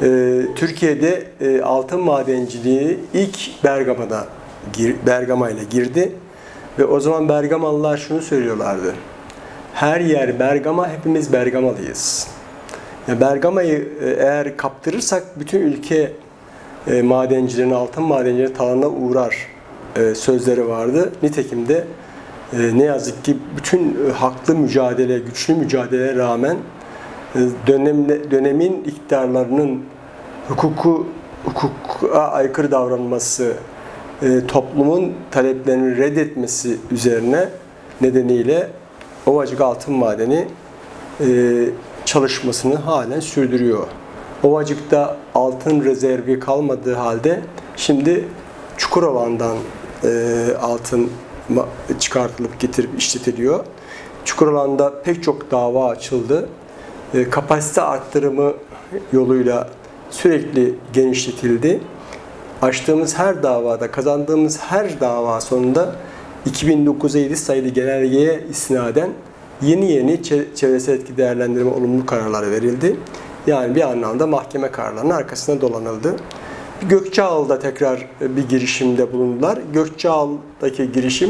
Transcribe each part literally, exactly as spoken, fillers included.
Ee, Türkiye'de e, altın madenciliği ilk Bergama'da Bergama ile girdi ve o zaman Bergamalılar şunu söylüyorlardı: her yer Bergama, hepimiz Bergamalıyız. Yani Bergama'yı e, eğer kaptırırsak bütün ülke e, madencilerin, altın madencilerin talanına uğrar e, sözleri vardı. Nitekim de e, ne yazık ki bütün e, haklı mücadele, güçlü mücadeleye rağmen e, dönemle, dönemin iktidarlarının hukuku hukuka aykırı davranması, e, toplumun taleplerini reddetmesi üzerine nedeniyle Ovacık Altın Madeni e, çalışmasını halen sürdürüyor. Ovacık'ta altın rezervi kalmadığı halde şimdi Çukurova'dan e, altın çıkartılıp getirip işletiliyor. Çukurova'da pek çok dava açıldı. E, kapasite arttırımı yoluyla sürekli genişletildi. Açtığımız her davada, kazandığımız her dava sonunda iki bin dokuz yedi sayılı genelgeye istinaden yeni yeni çevresel etki değerlendirme olumlu kararları verildi. Yani bir anlamda mahkeme kararlarının arkasına dolanıldı. Gökçeada'da tekrar bir girişimde bulundular. Gökçeada'daki girişim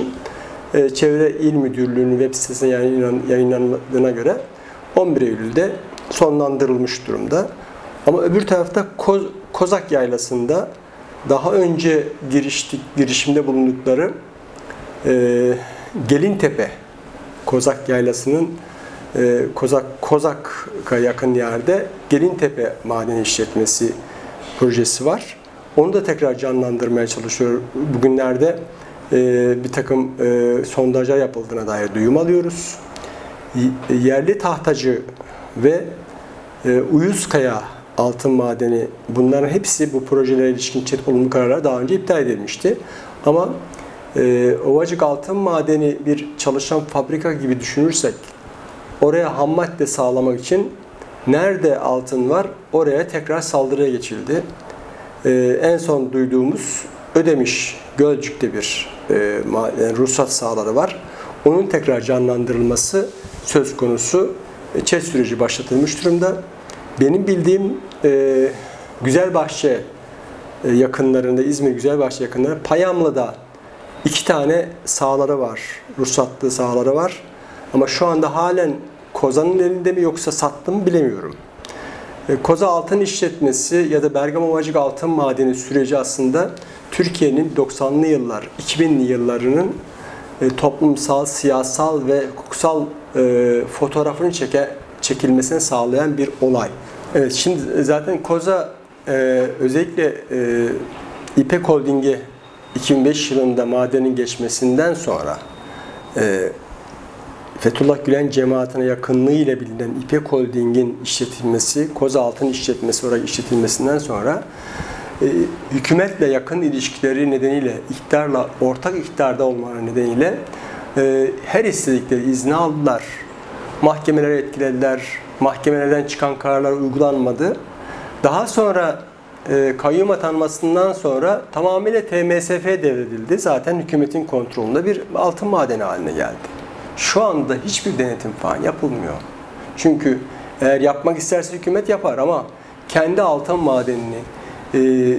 Çevre İl Müdürlüğü'nün web sitesine yayınlandığına göre on bir Eylül'de sonlandırılmış durumda. Ama öbür tarafta Koz, Kozak Yaylası'nda daha önce giriştik, girişimde bulundukları e, Gelintepe Kozak Yaylası'nın e, Kozak Kozak'a yakın yerde Gelintepe Maden İşletmesi projesi var. Onu da tekrar canlandırmaya çalışıyor. Bugünlerde e, bir takım e, sondajlar yapıldığına dair duyum alıyoruz. Yerli tahtacı ve e, Uyuzkaya altın madeni, bunların hepsi bu projelere ilişkin olumlu kararlar daha önce iptal edilmişti. Ama e, Ovacık Altın Madeni bir çalışan fabrika gibi düşünürsek, oraya ham madde sağlamak için nerede altın var oraya tekrar saldırıya geçildi. E, en son duyduğumuz Ödemiş, Gölcük'te bir e, yani ruhsat sahaları var. Onun tekrar canlandırılması söz konusu. E, ÇED süreci başlatılmış durumda. Benim bildiğim e, Güzelbahçe e, yakınlarında, İzmir Güzelbahçe yakınlarında Payamlı'da iki tane sahaları var, ruhsatlı sahaları var. Ama şu anda halen Kozan'ın elinde mi yoksa sattı mı bilemiyorum. E, Koza Altın İşletmesi ya da Bergama Ovacık Altın Madeni süreci aslında Türkiye'nin doksanlı yıllar, iki binli yıllarının e, toplumsal, siyasal ve hukuksal e, fotoğrafını çeke, çekilmesini sağlayan bir olay. Evet, şimdi zaten Koza e, özellikle e, İpek Holding'e iki bin beş yılında madenin geçmesinden sonra e, Fethullah Gülen cemaatine yakınlığı ile bilinen İpek Holding'in işletilmesi, Koza Altın İşletmesi olarak işletilmesinden sonra e, hükümetle yakın ilişkileri nedeniyle, iktidarla, ortak iktidarda olmaları nedeniyle e, her istedikleri izni aldılar. Mahkemeleri etkilediler. Mahkemelerden çıkan kararlar uygulanmadı. Daha sonra e, kayyum atanmasından sonra tamamıyla T M S F devredildi. Zaten hükümetin kontrolünde bir altın madeni haline geldi. Şu anda hiçbir denetim falan yapılmıyor. Çünkü eğer yapmak isterse hükümet yapar ama kendi altın madenini e,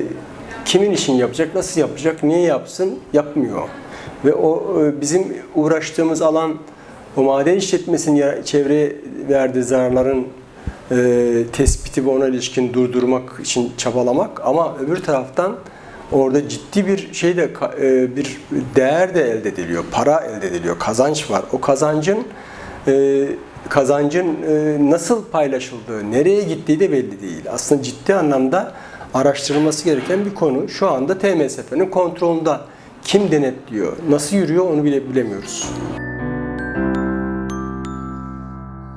kimin için yapacak, nasıl yapacak, niye yapsın yapmıyor. Ve o e, bizim uğraştığımız alan, o maden işletmesinin çevreye verdiği zararların e, tespiti ve ona ilişkin durdurmak için çabalamak, ama öbür taraftan orada ciddi bir şey de e, bir değer de elde ediliyor, para elde ediliyor, kazanç var. O kazancın e, kazancın e, nasıl paylaşıldığı, nereye gittiği de belli değil. Aslında ciddi anlamda araştırılması gereken bir konu. Şu anda T M S F'nin kontrolünde. Kim denetliyor, nasıl yürüyor onu bile bilemiyoruz.